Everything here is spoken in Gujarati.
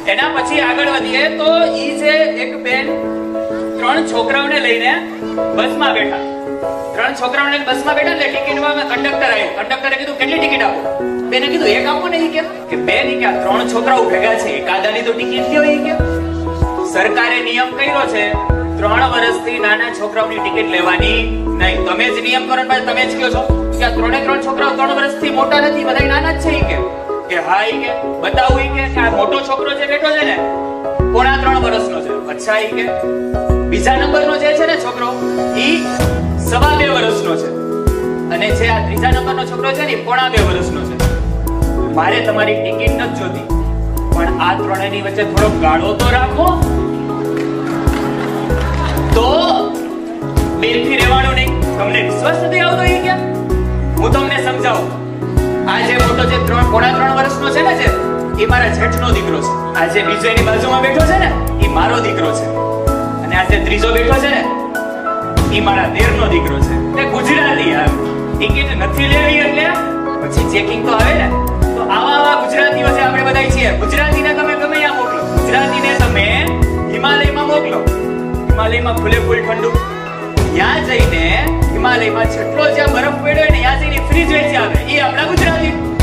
એના પછી આગળ વધીએ તો ઈ જે એક બેન 3 છોકરાઓને લઈને બસમાં બેઠા. 3 છોકરાઓને બસમાં બેઠા એટલે ટિકિટમાં કંડક્ટર આવ્યો. કંડક્ટરે કીધું કેટલી ટિકિટ આપો? બેને કીધું એક આપો ને. કે બેન કે 3 છોકરાઓ ભેગા છે, એકાદાની તો ટિકિટ લ્યો. કે સરકારે નિયમ કર્યો છે 3 વર્ષથી નાના છોકરાઓની ટિકિટ લેવાની નહીં. તમે જ નિયમ કરો ને તમે જ કહો છો કે આ 3 છોકરાઓ 3 વર્ષથી મોટા નથી, બધા નાના જ છે. કે હા કે બતાવું કે આ મોટો છોકરો જે બેઠો છે ને 3.5 વર્ષનો છે. અચ્છા કે બીજા નંબરનો જે છે ને છોકરો ઈ 2.5 વર્ષનો છે, અને જે આ ત્રીજા નંબરનો છોકરો છે ને 1.5 વર્ષનો છે. મારે તમારી ટિકિટ નથી જોતી, પણ આ ત્રણેયની વચ્ચે થોડો ગાળો તો રાખો. તો બેનથી રહેવાનું નહીં. તમને વિશ્વાસ નથી આવતો? એ કે હું તમને સમજાવું. આ જે મોટો જે 3.5 વર્ષનો છે ને, જે એ મારા જેઠનો દીકરો છે. આ જે બીજો એની બાજુમાં બેઠો છે ને એ મારો દીકરો છે, અને આ જે ત્રીજો બેઠો છે ને એ મારા દેરનો દીકરો છે. તે ગુજરાતી આવે, ટિકિટ નથી લેવી એટલે પછી ચેકિંગ તો આવે ને. તો આવા ગુજરાતીઓ છે આપણે બધા છીએ. ગુજરાતીને તમે ગમે ત્યાં મોકલો, ગુજરાતીને તમે હિમાલયમાં મોકલો, હિમાલયમાં ફૂલે ફૂલ ઠંડુ, ત્યાં જઈને હિમાલયમાં જેટલો જ્યાં બરફ પડ્યો ને ત્યાં જઈને ફ્રીજ વેચી આવે. એ આપણા ગુજરાતી.